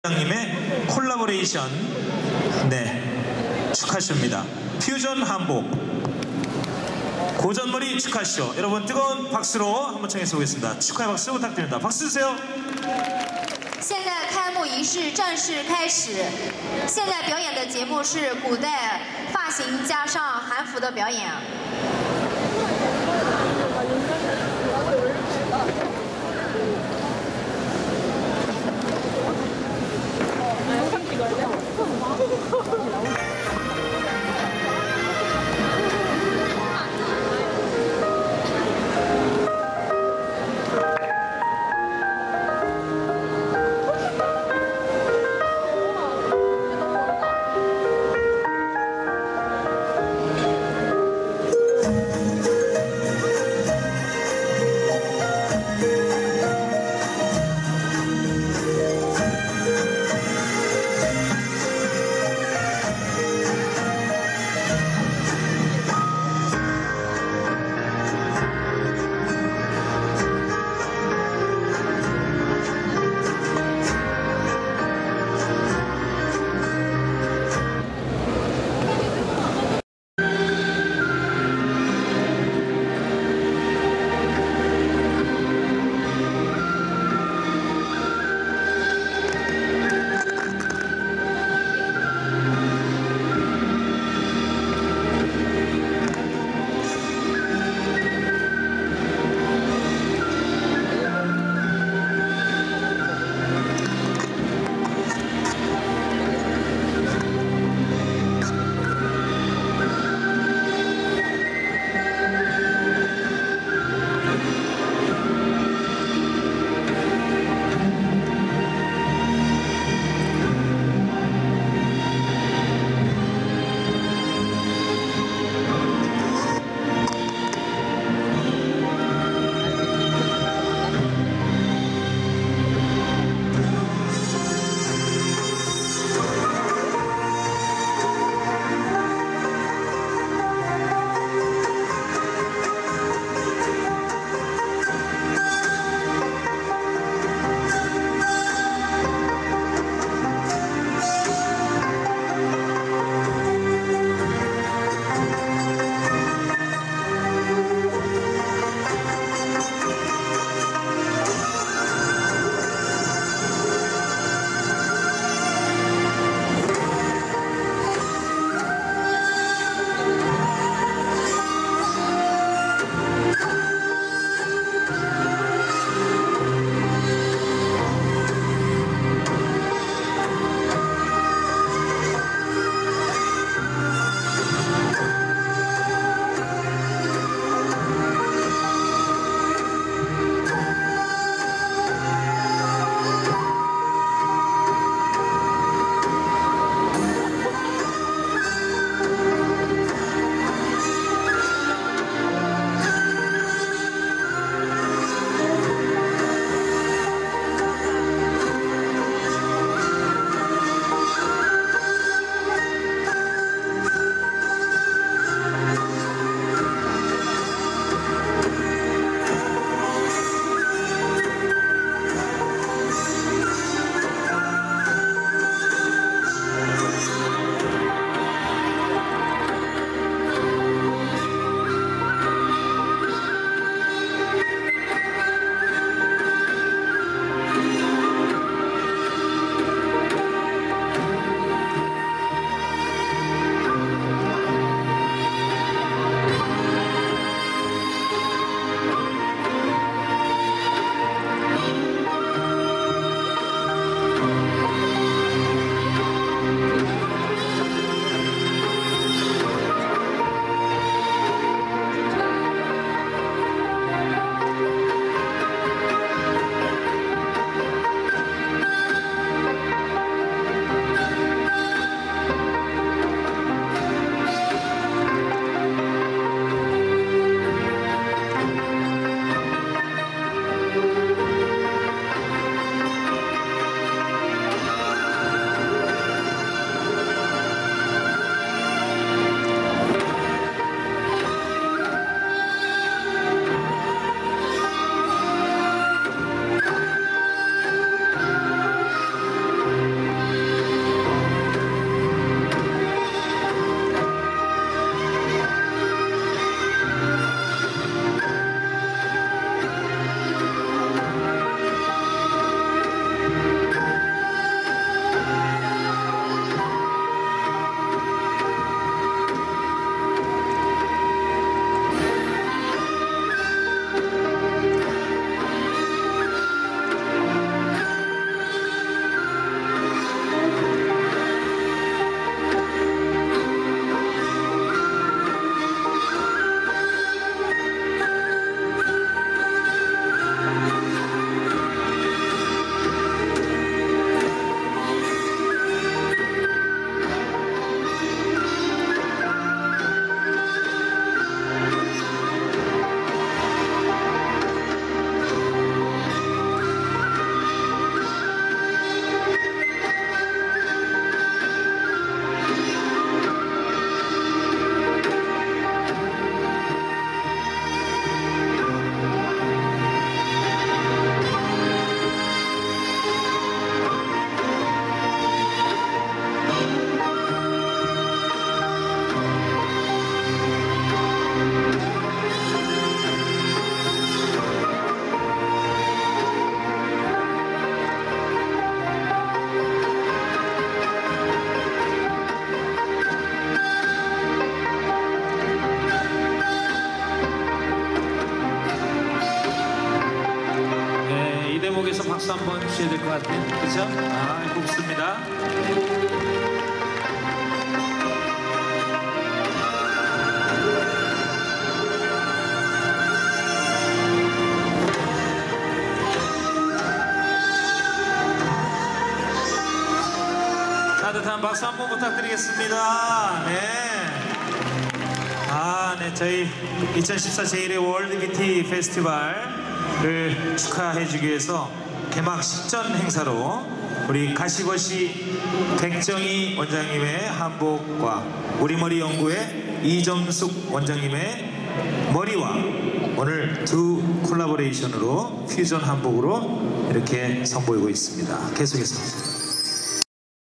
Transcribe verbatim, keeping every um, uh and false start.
님의 콜라보레이션 네 축하쇼입니다. 퓨전 한복 고전머리 축하쇼. 여러분 뜨거운 박수로 한번 청해서 오겠습니다. 축하의 박수 부탁드립니다. 박수 주세요. 现在开幕仪式正式开始。现在表演的节目是古代发型加上韩服的表演。 네, 박수 한번 주셔야 될 것 같아요. 그렇죠? 아, 곱습니다. 따뜻한 박수 한번 부탁드리겠습니다. 네. 아, 네. 저희 이천십사 제일회 월드 뷰티 페스티벌을 축하해주기 위해서 개막 식전 행사로 우리 가시거시 백정희 원장님의 한복과 우리머리 연구의 이점숙 원장님의 머리와 오늘 두 콜라보레이션으로 퓨전 한복으로 이렇게 선보이고 있습니다. 계속해서.